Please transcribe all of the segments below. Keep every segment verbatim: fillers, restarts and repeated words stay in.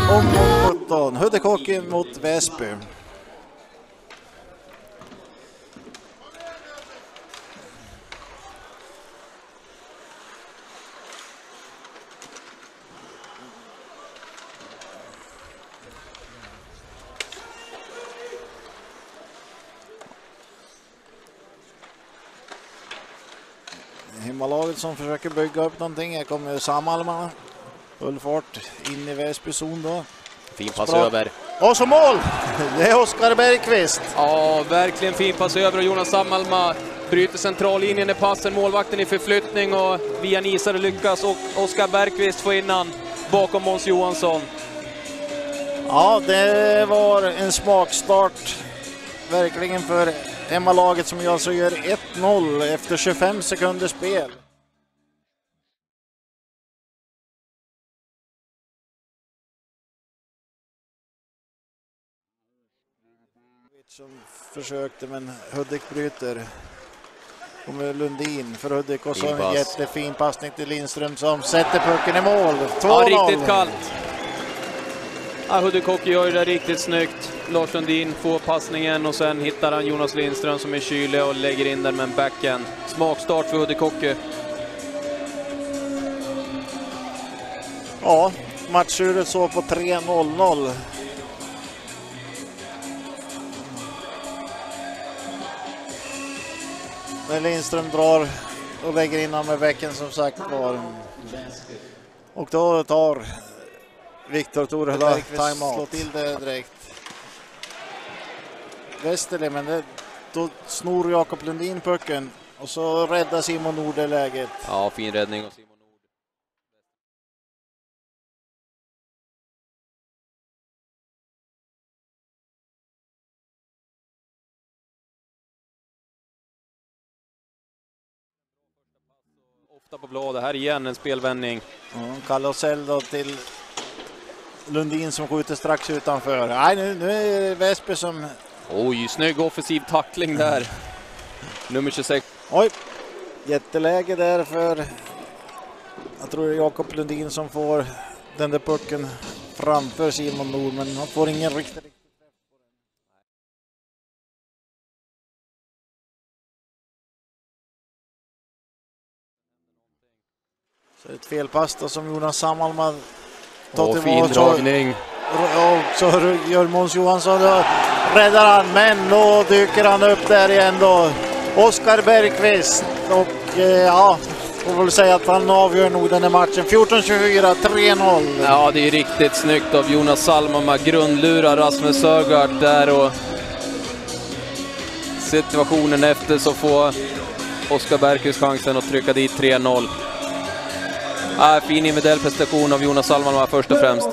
Omgång sjutton. Hudik Hockey mot Väsby. Himmalaget som försöker bygga upp någonting. Här kommer Samalma. Full fart in i Väsby zon då. Fin pass över. Och så mål! Det är Oskar Bergqvist. Ja, verkligen fin pass över och Jonas Samalma bryter centrallinjen i passen. Målvakten i förflyttning och via Nisare lyckas och Oskar Bergqvist får innan bakom Måns Johansson. Ja, det var en smakstart verkligen för hemmalaget som alltså gör ett noll efter tjugofem sekunder spel. Som försökte, men Hudik bryter. Kommer Lundin för Hudik och så en jättefin passning till Lindström som sätter pucken i mål. två noll. Ja, riktigt kallt. Ja, Hudik Hockey gör det riktigt snyggt. Lars Lundin får passningen och sen hittar han Jonas Lindström som är kylig och lägger in den med en backhand. Smakstart för Hudik Hockey. Ja, matchuret så på tre noll noll. Men Lindström drar och lägger in med bäcken som sagt var. Och då tar Viktor Torhela timeout. Slå till det direkt. Westerle, men det, då snor Jakob Lundin pucken och så räddar Simon Nord det läget. Ja, fin räddning av Simon Nord. Ofta på blå, det här igen en spelvändning. Ja, Kalle Osell då till Lundin som skjuter strax utanför. Nej, nu, nu är det Väsby som... Oj, snygg offensiv tackling där. Nummer tjugosex. Oj, jätteläge där för... Jag tror det är Jakob Lundin som får den där pucken framför Simon Nord, men han får ingen riktigt... Så ett felpass då som Jonas Samalma tar till fin dragning. Och så gör Måns Johansson då, räddar han, men då dyker han upp där igen då. Oskar Bergqvist och eh, ja, får väl säga att han avgör nog den här matchen. fjorton tjugofyra, tre noll. Ja, det är riktigt snyggt av Jonas Salmama. Grundlurar Rasmus Sögaard där och situationen efter så får Oskar Bergqvist chansen att trycka dit tre noll. Ah, fin individuell prestation av Jonas Salmama först och främst.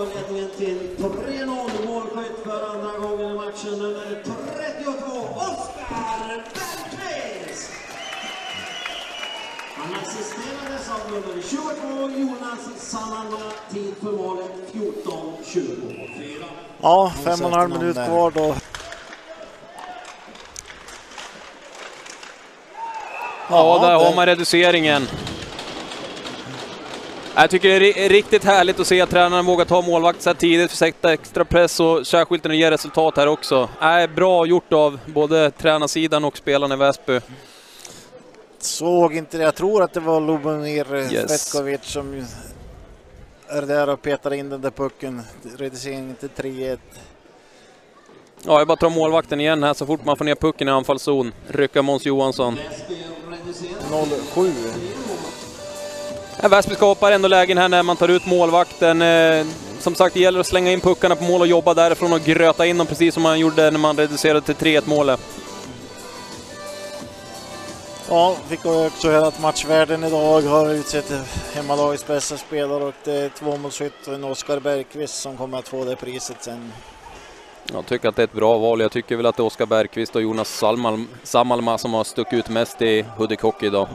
Han assisterades av nummer tjugotvå, Jonas Salmama, tid för målet fjorton tjugofyra. Ja, fem och en halv minut kvar då. Ja, där har man reduceringen. Jag tycker det är riktigt härligt att se att tränaren vågar ta målvakt så här tidigt för att sätta extra press och särskilt när det ger resultat här också. Är bra gjort av både tränarsidan och spelarna i Väsby. Såg inte det. Jag tror att det var Lubomir yes. Svetkovic som är där och petar in den där pucken. Reduceringen till tre ett. Ja, jag bara tar målvakten igen här så fort man får ner pucken i anfallszon. Rycker Måns Johansson. noll sju. Ja, Väsby skapar ändå lägen här när man tar ut målvakten. Eh, som sagt, det gäller att slänga in puckarna på mål och jobba därifrån och gröta in dem precis som man gjorde när man reducerade till tre ett målet. Ja, fick också höra att matchvärden idag har utsett hemmalagets bästa spelare och det är tvåmålsskytt och en Oskar Bergqvist som kommer att få det priset sen. Jag tycker att det är ett bra val. Jag tycker väl att det är Oskar Bergqvist och Jonas Salmal, Samalma som har stuckit ut mest i Hudik Hockey idag.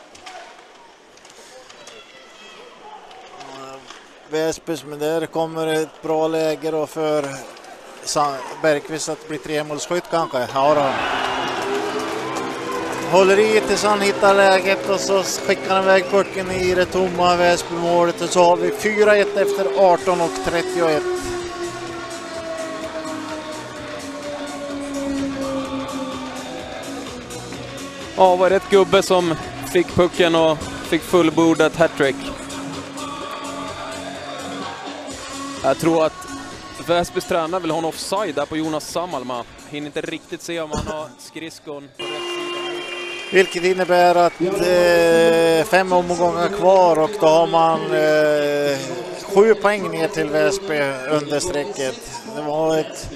Väsby, men där kommer ett bra läge då för Bergqvist att bli tremålsskytt kanske. Ja då. håller i tills han hittar läget och så skickar han iväg pucken i det tomma Väsbymålet och så har vi fyra ett efter arton och trettioett. Ja, var rätt gubbe som fick pucken och fick fullbordat hattrick. Jag tror att Väsbys tränare vill ha en offside där på Jonas Sammalma. Hinner inte riktigt se om han har skridskon på rätt sida. Vilket innebär att eh, fem omgångar kvar och då har man eh, sju poäng ner till Väsby under strecket. Det var ett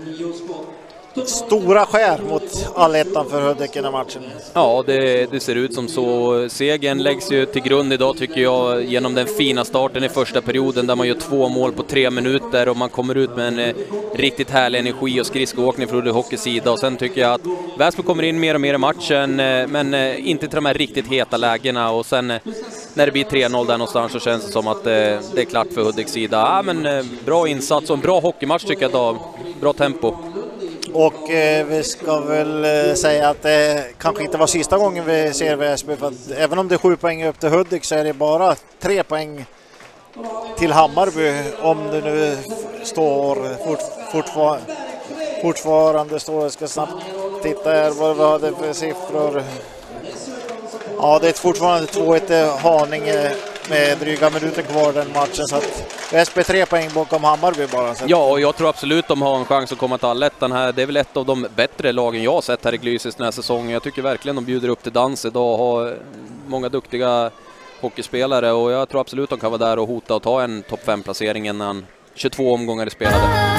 stora skär mot allettan för Hudik i den matchen. Ja, det, det ser ut som så. Segern läggs ju till grund idag tycker jag genom den fina starten i första perioden där man gör två mål på tre minuter och man kommer ut med en eh, riktigt härlig energi och skridskoåkning från Hudik Hockeys sida. Och sen tycker jag att Väsby kommer in mer och mer i matchen eh, men eh, inte till de här riktigt heta lägena och sen eh, när det blir tre noll där någonstans så känns det som att eh, det är klart för Hudiks sida. Ja, men eh, bra insats och en bra hockeymatch tycker jag idag. Bra tempo. Och eh, vi ska väl eh, säga att det kanske inte var sista gången vi ser Väsby, för att även om det är sju poäng upp till Hudik så är det bara tre poäng till Hammarby om det nu står fort, fortfar, fortfarande står, jag ska snabbt titta här vad vi hade för siffror. Ja, det är fortfarande två ett Haninge med dryga minuter kvar den matchen, så att Väsby tre poäng bakom Hammarby bara. Så. Ja, och jag tror absolut de har en chans att komma till allettan här. Det är väl ett av de bättre lagen jag har sett här i Glysis den här säsongen. Jag tycker verkligen de bjuder upp till dans idag och har många duktiga hockeyspelare och jag tror absolut de kan vara där och hota och ta en topp fem placering innan tjugotvå omgångar är spelade.